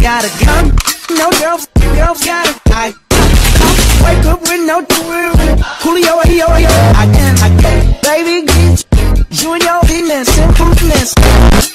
got a gun. No girls got a I wake up with no thrill. Julio, I can't, baby, get you and your penis, simpleness.